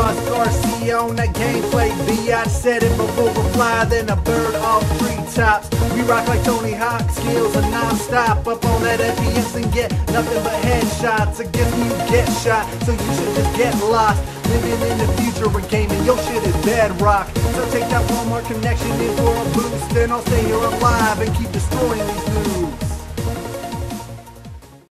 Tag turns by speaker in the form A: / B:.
A: Frostgarcia on that gameplay B. I said it before we fly, then a bird off treetops. We rock like Tony Hawk, skills are non-stop. Up on that FPS and get nothing but headshots. Against me you get shot, so you should just get lost. Living in the future of gaming, your shit is bedrock. So take that Walmart connection in for a boost, then I'll stay here alive and keep destroying these dudes.